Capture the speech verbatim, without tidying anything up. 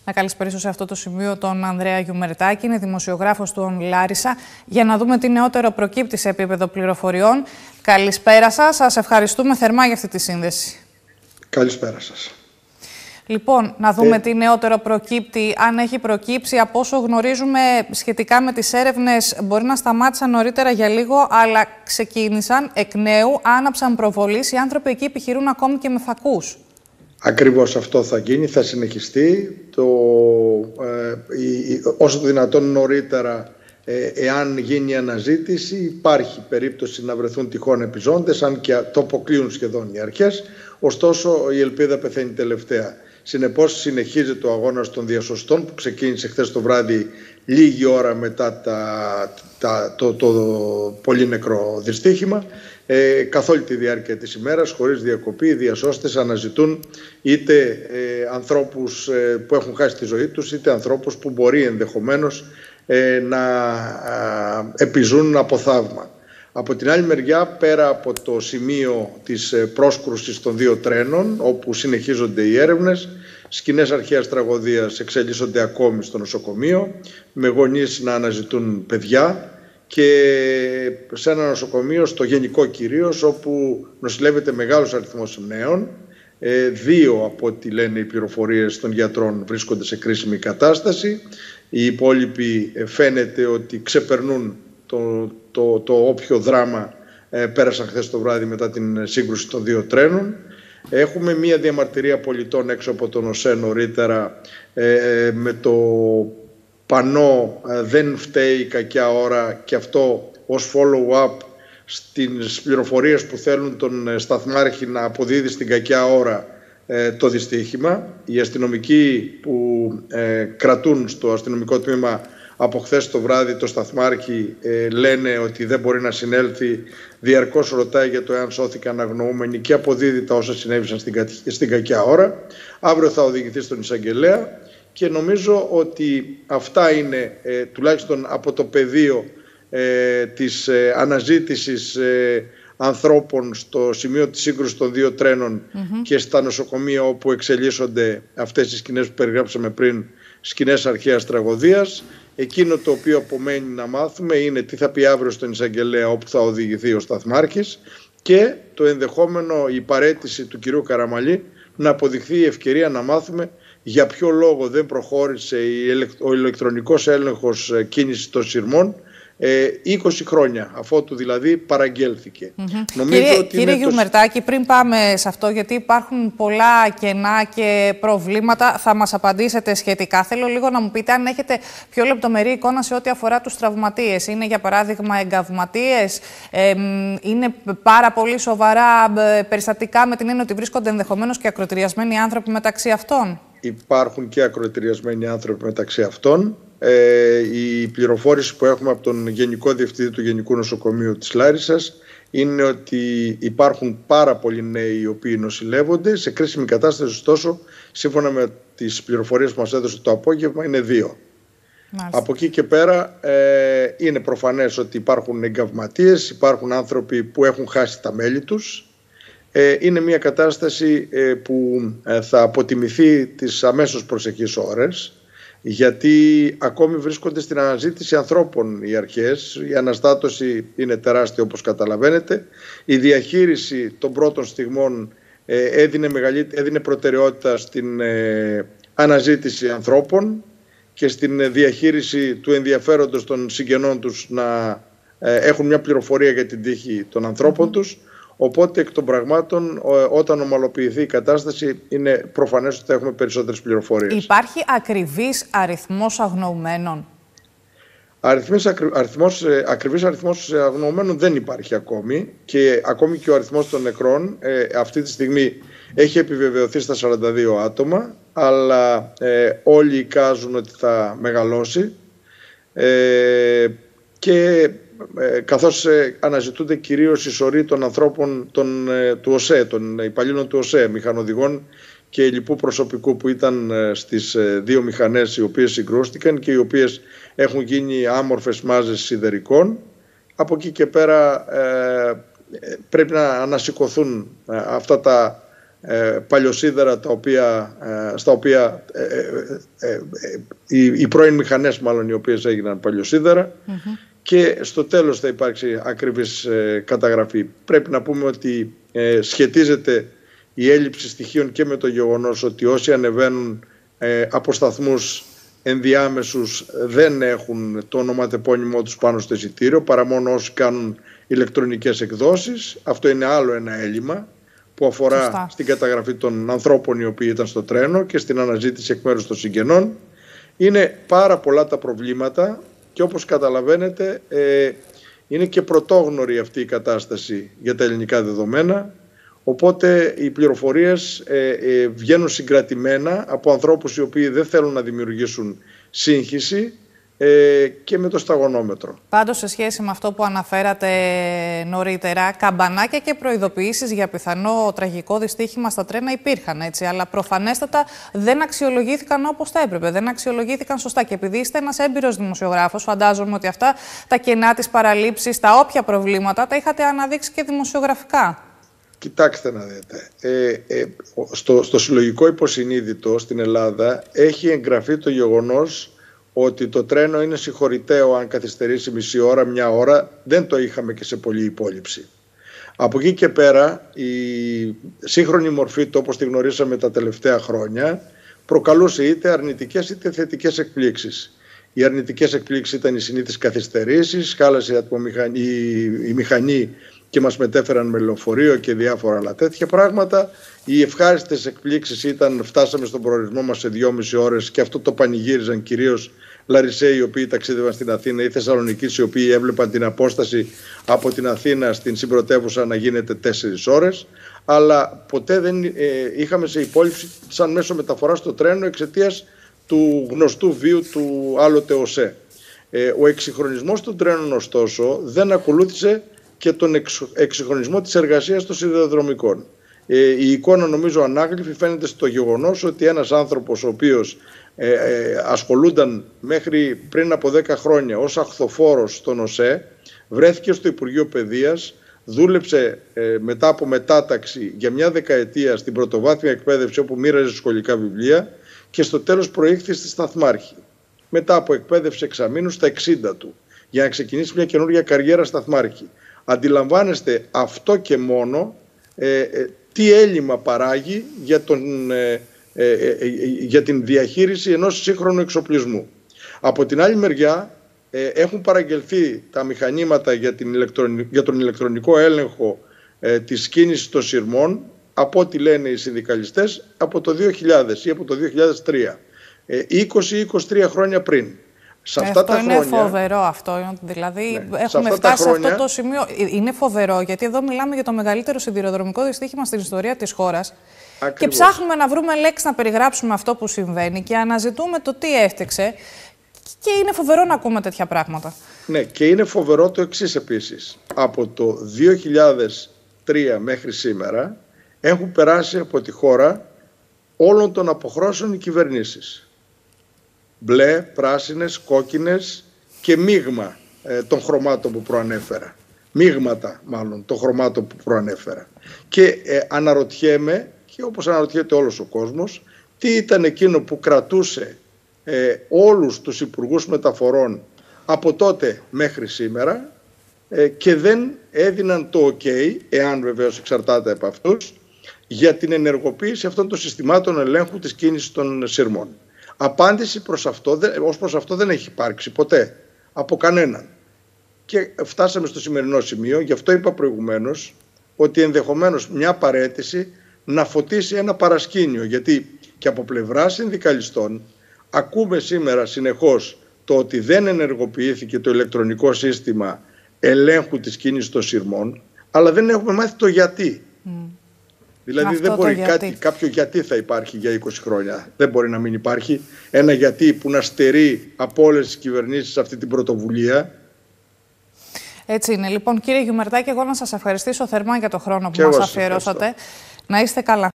Να καλησπερίσω σε αυτό το σημείο τον Ανδρέα Γιουμερτάκη, είναι δημοσιογράφος του On Larissa, για να δούμε τι νεότερο προκύπτει σε επίπεδο πληροφοριών. Καλησπέρα σας, σας ευχαριστούμε θερμά για αυτή τη σύνδεση. Καλησπέρα σας. Λοιπόν, να δούμε ε... τι νεότερο προκύπτει, αν έχει προκύψει. Από όσο γνωρίζουμε σχετικά με τις έρευνες, μπορεί να σταμάτησαν νωρίτερα για λίγο, αλλά ξεκίνησαν εκ νέου, άναψαν προβολής. Οι άνθρωποι εκεί επιχειρούν ακόμη και με φακούς. Ακριβώς αυτό θα γίνει, θα συνεχιστεί. Το, ε, η, όσο το δυνατόν νωρίτερα, ε, εάν γίνει αναζήτηση, υπάρχει περίπτωση να βρεθούν τυχόν επιζώντες, αν και το αποκλείουν σχεδόν οι αρχές. Ωστόσο, η ελπίδα πεθαίνει τελευταία. Συνεπώς, συνεχίζεται ο αγώνας των διασωστών που ξεκίνησε χθες το βράδυ, λίγη ώρα μετά τα, τα, το, το, το πολύ νεκρό δυστύχημα. Ε, καθ' όλη τη διάρκεια της ημέρας, χωρίς διακοπή, οι διασώστες αναζητούν είτε ε, ανθρώπους ε, που έχουν χάσει τη ζωή τους, είτε ανθρώπους που μπορεί ενδεχομένως ε, να ε, επιζούν από θαύμα. Από την άλλη μεριά, πέρα από το σημείο της πρόσκρουσης των δύο τρένων, όπου συνεχίζονται οι έρευνες, σκηνές αρχαίας τραγωδίας εξελίσσονται ακόμη στο νοσοκομείο, με γονείς να αναζητούν παιδιά, και σε ένα νοσοκομείο, στο Γενικό κυρίως, όπου νοσηλεύεται μεγάλος αριθμός νέων. Ε, δύο από ό,τι λένε οι πληροφορίες των γιατρών βρίσκονται σε κρίσιμη κατάσταση. Οι υπόλοιποι ε, φαίνεται ότι ξεπερνούν το, το, το όποιο δράμα ε, πέρασαν χθες το βράδυ μετά την σύγκρουση των δύο τρένων. Έχουμε μία διαμαρτυρία πολιτών έξω από τον ΟΣΕ νωρίτερα ε, με το πανό «Δεν φταίει η κακιά ώρα», και αυτό ως follow-up στις πληροφορίες που θέλουν τον σταθμάρχη να αποδίδει στην κακιά ώρα ε, το δυστύχημα. Οι αστυνομικοί που ε, κρατούν στο αστυνομικό τμήμα από χθες το βράδυ το σταθμάρχη ε, λένε ότι δεν μπορεί να συνέλθει, διαρκώς ρωτάει για το εάν σώθηκαν αγνοούμενοι και αποδίδει τα όσα συνέβησαν στην, στην κακιά ώρα. Αύριο θα οδηγηθεί στον εισαγγελέα. Και νομίζω ότι αυτά είναι, ε, τουλάχιστον από το πεδίο ε, της ε, αναζήτησης ε, ανθρώπων στο σημείο της σύγκρουσης των δύο τρένων mm-hmm. και στα νοσοκομεία όπου εξελίσσονται αυτές οι σκηνές που περιγράψαμε πριν, σκηνές αρχαίας τραγωδίας. Εκείνο το οποίο απομένει να μάθουμε είναι τι θα πει αύριο στον εισαγγελέα, όπου θα οδηγηθεί ο σταθμάρχης, και το ενδεχόμενο, η παραίτηση του κυρίου Καραμαλή, να αποδειχθεί η ευκαιρία να μάθουμε για ποιο λόγο δεν προχώρησε ο ηλεκτρονικός έλεγχος κίνησης των σειρμών είκοσι χρόνια, αφότου δηλαδή παραγγέλθηκε. Mm-hmm. Νομίζω κύριε, ότι κύριε Γιουμερτάκη, το... πριν πάμε σε αυτό, γιατί υπάρχουν πολλά κενά και προβλήματα, θα μας απαντήσετε σχετικά. Θέλω λίγο να μου πείτε αν έχετε πιο λεπτομερή εικόνα σε ό,τι αφορά τους τραυματίες. Είναι για παράδειγμα εγκαυματίες, ε, είναι πάρα πολύ σοβαρά περιστατικά, με την έννοια ότι βρίσκονται ενδεχομένως και ακροτηριασμένοι άνθρωποι μεταξύ αυτών. Υπάρχουν και ακροτηριασμένοι άνθρωποι μεταξύ αυτών. Ε, η πληροφόρηση που έχουμε από τον Γενικό Διευθυντή του Γενικού Νοσοκομείου της Λάρισσας είναι ότι υπάρχουν πάρα πολλοί νέοι οι οποίοι νοσηλεύονται σε κρίσιμη κατάσταση. Ωστόσο, σύμφωνα με τις πληροφορίες που μας έδωσε το απόγευμα, είναι δύο. Μάλιστα. Από εκεί και πέρα ε, είναι προφανές ότι υπάρχουν εγκαυματίες, υπάρχουν άνθρωποι που έχουν χάσει τα μέλη τους. Ε, είναι μια κατάσταση ε, που ε, θα αποτιμηθεί τις αμέσως προσεχείς ώρες, γιατί ακόμη βρίσκονται στην αναζήτηση ανθρώπων οι αρχές. Η αναστάτωση είναι τεράστια, όπως καταλαβαίνετε. Η διαχείριση των πρώτων στιγμών ε, έδινε, έδινε προτεραιότητα στην ε, αναζήτηση ανθρώπων και στην διαχείριση του ενδιαφέροντος των συγγενών τους να ε, έχουν μια πληροφορία για την τύχη των ανθρώπων mm-hmm. τους. Οπότε, εκ των πραγμάτων, όταν ομαλοποιηθεί η κατάσταση, είναι προφανές ότι θα έχουμε περισσότερες πληροφορίες. Υπάρχει ακριβής αριθμός αγνοουμένων? Αριθμής, αριθμός, ακριβής αριθμός αγνοουμένων δεν υπάρχει ακόμη, και ακόμη και ο αριθμός των νεκρών ε, αυτή τη στιγμή έχει επιβεβαιωθεί στα σαράντα δύο άτομα, αλλά ε, όλοι εικάζουν ότι θα μεγαλώσει ε, και Ε, καθώς ε, αναζητούνται κυρίως οι σωροί των ανθρώπων των, ε, του ΟΣΕ, των υπαλλήλων του ΟΣΕ, μηχανοδηγών και λοιπού προσωπικού που ήταν ε, στις ε, δύο μηχανές οι οποίες συγκρούστηκαν και οι οποίες έχουν γίνει άμορφες μάζες σιδερικών. Από εκεί και πέρα ε, πρέπει να ανασηκωθούν ε, αυτά τα ε, παλιοσίδερα τα οποία, ε, στα οποία ε, ε, ε, ε, οι, οι πρώην μηχανές μάλλον οι οποίες έγιναν παλιοσίδερα mm-hmm. και στο τέλος θα υπάρξει ακριβής ε, καταγραφή. Πρέπει να πούμε ότι ε, σχετίζεται η έλλειψη στοιχείων και με το γεγονός ότι όσοι ανεβαίνουν ε, από σταθμούς ενδιάμεσους δεν έχουν το ονοματεπώνυμό τους πάνω στο εισιτήριο, παρά μόνο όσοι κάνουν ηλεκτρονικές εκδόσεις. Αυτό είναι άλλο ένα έλλειμμα που αφορά Σωστά. στην καταγραφή των ανθρώπων οι οποίοι ήταν στο τρένο και στην αναζήτηση εκ μέρους των συγγενών. Είναι πάρα πολλά τα προβλήματα και όπως καταλαβαίνετε ε, είναι και πρωτόγνωρη αυτή η κατάσταση για τα ελληνικά δεδομένα. Οπότε οι πληροφορίες ε, ε, βγαίνουν συγκρατημένα από ανθρώπους οι οποίοι δεν θέλουν να δημιουργήσουν σύγχυση ε, και με το σταγονόμετρο. Πάντως, σε σχέση με αυτό που αναφέρατε νωρίτερα, καμπανάκια και προειδοποιήσεις για πιθανό τραγικό δυστύχημα στα τρένα υπήρχαν, έτσι, αλλά προφανέστατα δεν αξιολογήθηκαν όπως θα έπρεπε, δεν αξιολογήθηκαν σωστά. Και επειδή είστε ένας έμπειρος δημοσιογράφος, φαντάζομαι ότι αυτά τα κενά, τις παραλήψεις, τα όποια προβλήματα τα είχατε αναδείξει και δημοσιογραφικά. Κοιτάξτε να δείτε, ε, ε, στο, στο συλλογικό υποσυνείδητο στην Ελλάδα έχει εγγραφεί το γεγονός ότι το τρένο είναι συγχωρηταίο αν καθυστερήσει μισή ώρα, μια ώρα. Δεν το είχαμε και σε πολλή υπόλοιψη. Από εκεί και πέρα η σύγχρονη μορφή του όπως τη γνωρίσαμε τα τελευταία χρόνια προκαλούσε είτε αρνητικές είτε θετικές εκπλήξεις. Οι αρνητικές εκπλήξεις ήταν οι συνήθεις καθυστερήσεις, χάλασε η, ατμομηχανή, η μηχανή και μας μετέφεραν με λεωφορείο και διάφορα άλλα τέτοια πράγματα. Οι ευχάριστες εκπλήξεις ήταν φτάσαμε στον προορισμό μας σε δυόμιση ώρες και αυτό το πανηγύριζαν κυρίως Λαρισαίοι οι οποίοι ταξίδευαν στην Αθήνα ή Θεσσαλονικείς οι οποίοι έβλεπαν την απόσταση από την Αθήνα στην συμπρωτεύουσα να γίνεται τέσσερις ώρες. Αλλά ποτέ δεν ε, είχαμε σε υπόλοιψη σαν μέσο μεταφοράς στο τρένο εξαιτίας του γνωστού βίου του άλλοτε ΟΣΕ. Ε, ο εξυγχρονισμός των τρένων ωστόσο δεν ακολούθησε και τον εξυγχρονισμό της εργασίας των σιδηροδρομικών. Ε, η εικόνα νομίζω ανάγλυφη φαίνεται στο γεγονός ότι ένας άνθρωπος ο οποίος ε, ε, ασχολούνταν μέχρι πριν από δέκα χρόνια ως αχθοφόρος στον ΟΣΕ βρέθηκε στο Υπουργείο Παιδείας, δούλεψε ε, μετά από μετάταξη για μια δεκαετία στην πρωτοβάθμια εκπαίδευση όπου μοίραζε σχολικά βιβλία και στο τέλος προήχθη στη σταθμάρχη. Μετά από εκπαίδευση εξαμήνου στα εξήντα του για να ξεκινήσει μια καινούργια καριέρα σταθμάρχη. Αντιλαμβάνεστε αυτό και μόνο ε, ε, τι έλλειμμα παράγει για, τον, ε, ε, ε, για την διαχείριση ενός σύγχρονου εξοπλισμού. Από την άλλη μεριά ε, έχουν παραγγελθεί τα μηχανήματα για, την ηλεκτρονι... για τον ηλεκτρονικό έλεγχο ε, της κίνησης των σειρμών από ό,τι λένε οι συνδικαλιστές από το δύο χιλιάδες ή από το δύο χιλιάδες τρία, ε, είκοσι με είκοσι τρία χρόνια πριν. Σε αυτά αυτό τα είναι χρόνια, φοβερό αυτό, δηλαδή ναι, έχουμε σε φτάσει χρόνια, σε αυτό το σημείο. Είναι φοβερό γιατί εδώ μιλάμε για το μεγαλύτερο σιδηροδρομικό δυστύχημα στην ιστορία της χώρας. Ακριβώς. Και ψάχνουμε να βρούμε λέξεις να περιγράψουμε αυτό που συμβαίνει και αναζητούμε το τι έφτιαξε και είναι φοβερό να ακούμε τέτοια πράγματα. Ναι, και είναι φοβερό το εξής επίσης. Από το δύο χιλιάδες τρία μέχρι σήμερα έχουν περάσει από τη χώρα όλων των αποχρώσεων οι κυβερνήσεις. Μπλε, πράσινες, κόκκινες και μείγμα ε, των χρωμάτων που προανέφερα. Μείγματα μάλλον των χρωμάτων που προανέφερα. Και ε, αναρωτιέμαι, και όπως αναρωτιέται όλος ο κόσμος, τι ήταν εκείνο που κρατούσε ε, όλους τους υπουργούς μεταφορών από τότε μέχρι σήμερα ε, και δεν έδιναν το OK, εάν βεβαίως εξαρτάται από αυτούς, για την ενεργοποίηση αυτών των συστημάτων ελέγχου της κίνησης των σειρμών. Απάντηση προς αυτό, ως προς αυτό δεν έχει υπάρξει ποτέ από κανέναν. Και φτάσαμε στο σημερινό σημείο, γι' αυτό είπα προηγουμένως ότι ενδεχομένως μια παραίτηση να φωτίσει ένα παρασκήνιο. Γιατί και από πλευρά συνδικαλιστών ακούμε σήμερα συνεχώς το ότι δεν ενεργοποιήθηκε το ηλεκτρονικό σύστημα ελέγχου της κίνησης των σειρμών, αλλά δεν έχουμε μάθει το γιατί. Mm. Δηλαδή αυτό δεν μπορεί κάτι, κάποιο γιατί θα υπάρχει για είκοσι χρόνια. Δεν μπορεί να μην υπάρχει ένα γιατί που να στερεί από όλες τις κυβερνήσεις αυτή την πρωτοβουλία. Έτσι είναι. Λοιπόν, κύριε Γιουμερτάκη, εγώ να σας ευχαριστήσω θερμά για το χρόνο που μας αφιερώσατε. Να είστε καλά.